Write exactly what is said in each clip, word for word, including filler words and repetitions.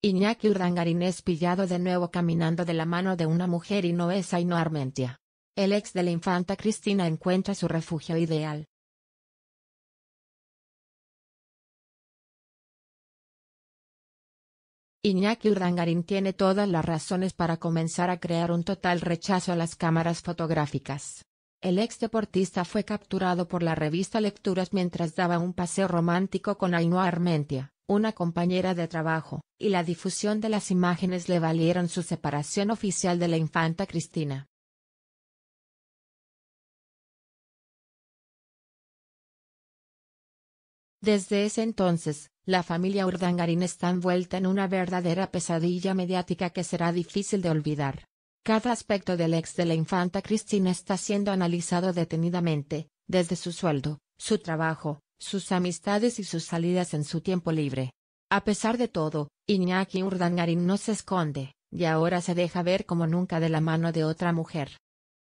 Iñaki Urdangarín es pillado de nuevo caminando de la mano de una mujer y no es Ainhoa Armentia. El ex de la infanta Cristina encuentra su refugio ideal. Iñaki Urdangarín tiene todas las razones para comenzar a crear un total rechazo a las cámaras fotográficas. El ex deportista fue capturado por la revista Lecturas mientras daba un paseo romántico con Ainhoa Armentia, una compañera de trabajo, y la difusión de las imágenes le valieron su separación oficial de la infanta Cristina. Desde ese entonces, la familia Urdangarín está envuelta en una verdadera pesadilla mediática que será difícil de olvidar. Cada aspecto del ex de la infanta Cristina está siendo analizado detenidamente, desde su sueldo, su trabajo, sus amistades y sus salidas en su tiempo libre. A pesar de todo, Iñaki Urdangarín no se esconde, y ahora se deja ver como nunca de la mano de otra mujer.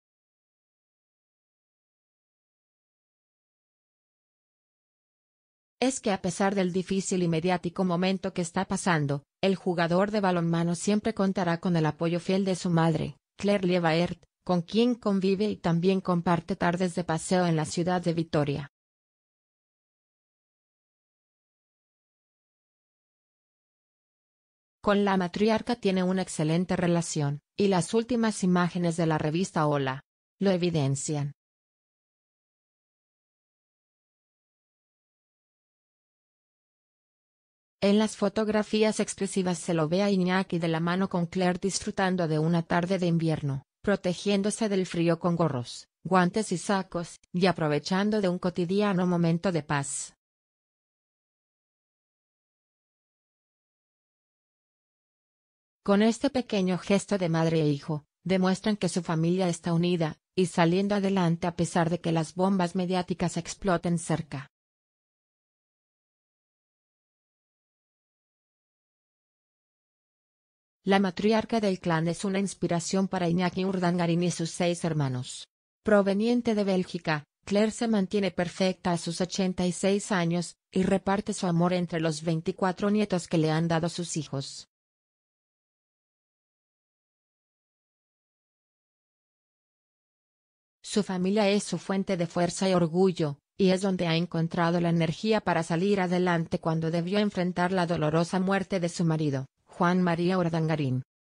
Es que a pesar del difícil y mediático momento que está pasando, el jugador de balonmano siempre contará con el apoyo fiel de su madre, Claire Liebaert, con quien convive y también comparte tardes de paseo en la ciudad de Vitoria. Con la matriarca tiene una excelente relación, y las últimas imágenes de la revista Hola lo evidencian. En las fotografías expresivas se lo ve a Iñaki de la mano con Claire disfrutando de una tarde de invierno, protegiéndose del frío con gorros, guantes y sacos, y aprovechando de un cotidiano momento de paz. Con este pequeño gesto de madre e hijo, demuestran que su familia está unida, y saliendo adelante a pesar de que las bombas mediáticas exploten cerca. La matriarca del clan es una inspiración para Iñaki Urdangarín y sus seis hermanos. Proveniente de Bélgica, Claire se mantiene perfecta a sus ochenta y seis años, y reparte su amor entre los veinticuatro nietos que le han dado sus hijos. Su familia es su fuente de fuerza y orgullo, y es donde ha encontrado la energía para salir adelante cuando debió enfrentar la dolorosa muerte de su marido, Juan María Urdangarín.